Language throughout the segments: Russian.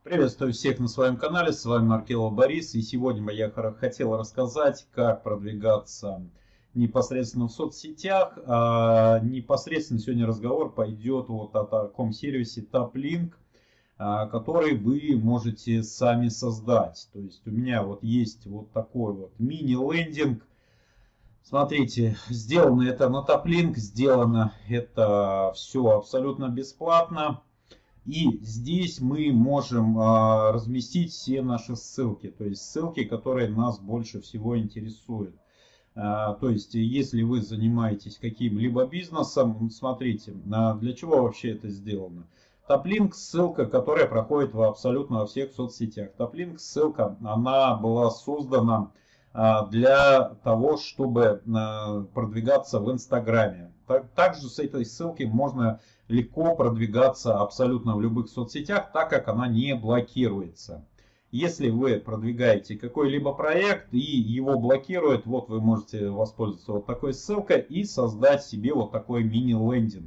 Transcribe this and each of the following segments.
Приветствую всех на своем канале, с вами Маркелов Борис, и сегодня я хотел рассказать, как продвигаться непосредственно в соцсетях. Непосредственно сегодня разговор пойдет вот о таком сервисе TapLink, который вы можете сами создать. То есть у меня вот есть вот такой вот мини-лендинг. Смотрите, сделано это на TapLink, сделано это все абсолютно бесплатно. И здесь мы можем разместить все наши ссылки, то есть ссылки, которые нас больше всего интересуют. То есть, если вы занимаетесь каким-либо бизнесом, смотрите, для чего вообще это сделано. TapLink ссылка, которая проходит абсолютно во всех соцсетях. TapLink ссылка, она была создана для того, чтобы продвигаться в Инстаграме. Также с этой ссылки можно легко продвигаться абсолютно в любых соцсетях, так как она не блокируется. Если вы продвигаете какой-либо проект и его блокирует, вот вы можете воспользоваться вот такой ссылкой и создать себе вот такой мини-лендинг.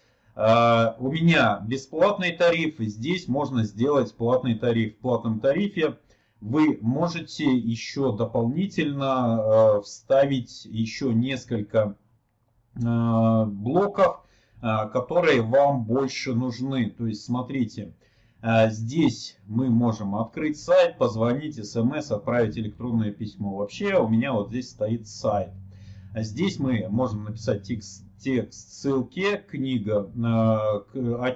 У меня бесплатный тариф, здесь можно сделать платный тариф. В платном тарифе вы можете еще дополнительно вставить еще несколько блоков, которые вам больше нужны. То есть смотрите, здесь мы можем открыть сайт, позвонить, смс, отправить электронное письмо. Вообще у меня вот здесь стоит сайт. Здесь мы можем написать текст ссылки, книга, о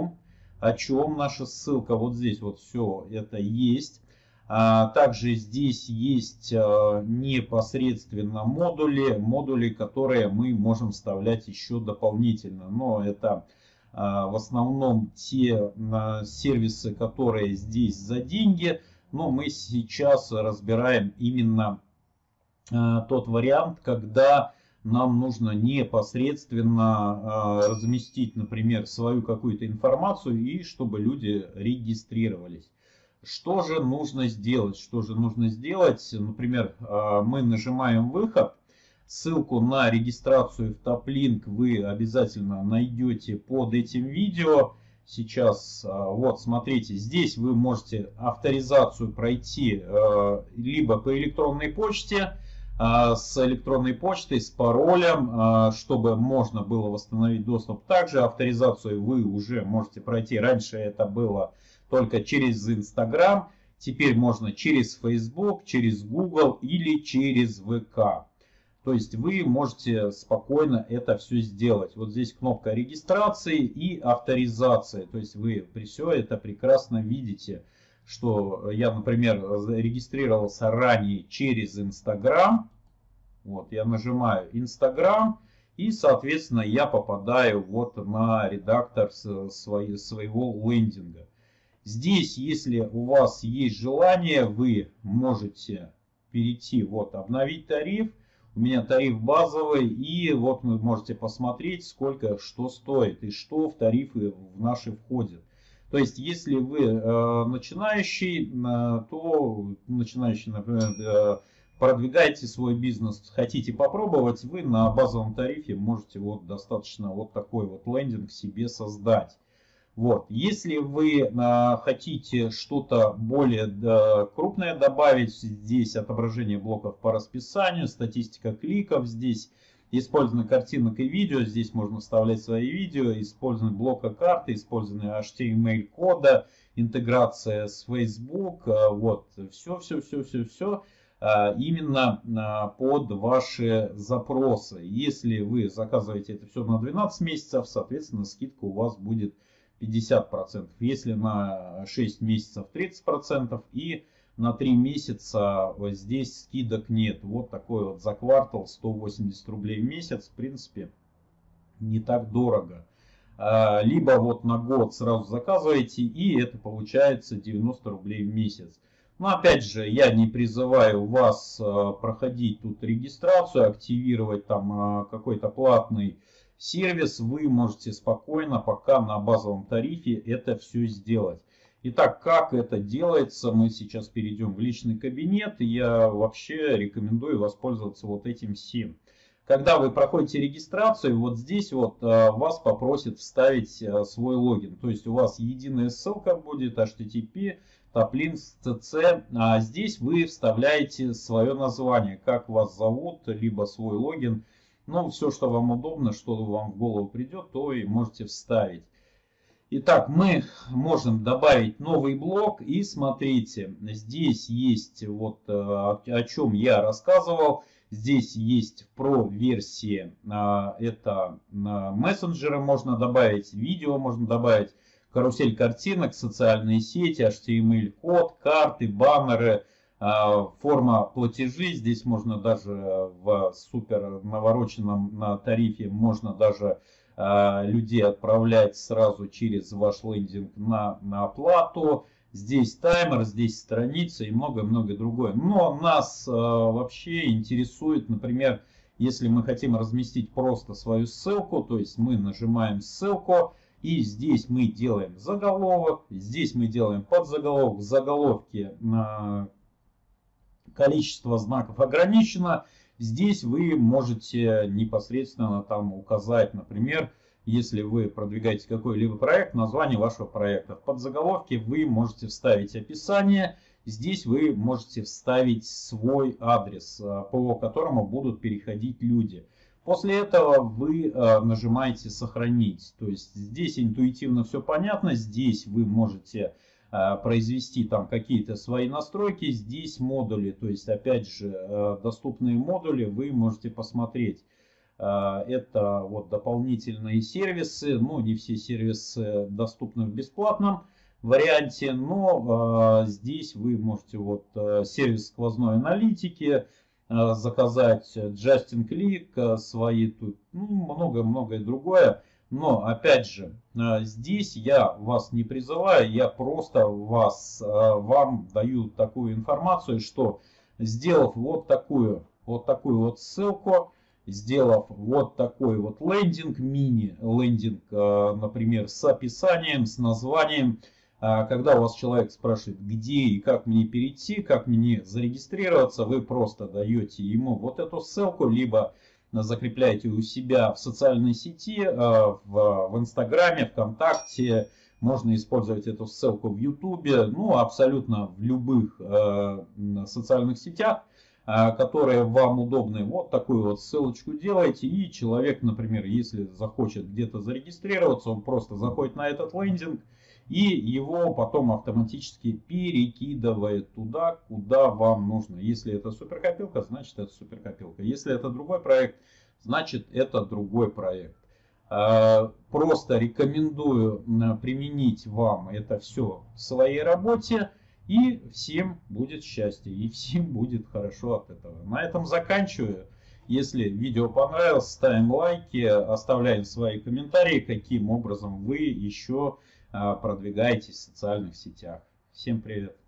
чем наша ссылка. Вот здесь вот все это есть. Также здесь есть непосредственно модули, которые мы можем вставлять еще дополнительно. Но это в основном те сервисы, которые здесь за деньги. Но мы сейчас разбираем именно тот вариант, когда нам нужно непосредственно разместить, например, свою какую-то информацию и чтобы люди регистрировались. Что же нужно сделать? Например, мы нажимаем выход. Ссылку на регистрацию в TapLink вы обязательно найдете под этим видео. Сейчас, вот смотрите, здесь вы можете авторизацию пройти либо по электронной почте, с электронной почтой, с паролем, чтобы можно было восстановить доступ. Также авторизацию вы уже можете пройти. Раньше это было только через Instagram, теперь можно через Facebook, через Google или через ВК. То есть вы можете спокойно это все сделать. Вот здесь кнопка регистрации и авторизации. То есть вы все это прекрасно видите, что я, например, регистрировался ранее через Instagram. Вот я нажимаю Instagram. И, соответственно, я попадаю вот на редактор своего лендинга. Здесь, если у вас есть желание, вы можете перейти, вот, обновить тариф. У меня тариф базовый, и вот вы можете посмотреть, сколько что стоит и что в тарифы в наши входит. То есть, если вы начинающий, например, продвигаете свой бизнес, хотите попробовать, вы на базовом тарифе можете вот достаточно вот такой вот лендинг себе создать. Вот. Если вы хотите что-то более крупное добавить, здесь отображение блоков по расписанию, статистика кликов, здесь использование картинок и видео, здесь можно вставлять свои видео, использование блока карты, использование HTML-кода, интеграция с Facebook, вот, все именно под ваши запросы. Если вы заказываете это все на 12 месяцев, соответственно, скидка у вас будет 50%. Если на 6 месяцев 30% и на 3 месяца вот здесь скидок нет. Вот такой вот за квартал 180 рублей в месяц. В принципе, не так дорого. Либо вот на год сразу заказываете, и это получается 90 рублей в месяц. Но опять же, я не призываю вас проходить тут регистрацию, активировать там какой-то платный сервис. Вы можете спокойно пока на базовом тарифе это все сделать. Итак, как это делается, мы сейчас перейдем в личный кабинет. Я вообще рекомендую воспользоваться вот этим всем. Когда вы проходите регистрацию, вот здесь вот вас попросят вставить свой логин. То есть у вас единая ссылка будет http Toplinks CC, а здесь вы вставляете свое название, как вас зовут, либо свой логин. Ну, все, что вам удобно, что вам в голову придет, то и можете вставить. Итак, мы можем добавить новый блок, и смотрите, здесь есть вот о чем я рассказывал. Здесь в Pro версии это мессенджеры можно добавить, видео можно добавить, карусель картинок, социальные сети, HTML-код, карты, баннеры, форма платежей. Здесь можно даже в супер навороченном тарифе можно даже людей отправлять сразу через ваш лендинг на оплату. Здесь таймер, здесь страница и многое-многое другое. Но нас вообще интересует, например, если мы хотим разместить просто свою ссылку, то есть мы нажимаем ссылку, и здесь мы делаем заголовок, здесь мы делаем подзаголовок, в заголовке количество знаков ограничено. Здесь вы можете непосредственно там указать, например, если вы продвигаете какой-либо проект, название вашего проекта. В подзаголовке вы можете вставить описание. Здесь вы можете вставить свой адрес, по которому будут переходить люди. После этого вы нажимаете «Сохранить». То есть здесь интуитивно все понятно. Здесь вы можете произвести там какие-то свои настройки. Здесь модули, то есть опять же доступные модули вы можете посмотреть. Это вот дополнительные сервисы, но не все сервисы доступны в бесплатном варианте, но здесь вы можете вот сервис сквозной аналитики заказать, Justin Click, свои тут, многое другое. Но опять же, здесь я вас не призываю, я просто вам даю такую информацию, что сделав вот такую вот ссылку, сделав вот такой вот лендинг, мини-лендинг, например, с описанием, с названием, когда у вас человек спрашивает, где и как мне перейти, как мне зарегистрироваться, вы просто даете ему вот эту ссылку, либо закрепляете у себя в социальной сети, в Инстаграме, ВКонтакте, можно использовать эту ссылку в Ютубе, ну, абсолютно в любых социальных сетях, которые вам удобны. Вот такую вот ссылочку делаете, и человек, например, если захочет где-то зарегистрироваться, он просто заходит на этот лендинг, и его потом автоматически перекидывает туда, куда вам нужно. Если это суперкопилка, значит это суперкопилка. Если это другой проект, значит это другой проект. Просто рекомендую применить вам это все в своей работе, и всем будет счастье, и всем будет хорошо от этого. На этом заканчиваю. Если видео понравилось, ставим лайки, оставляем свои комментарии, каким образом вы еще продвигаетесь в социальных сетях. Всем привет!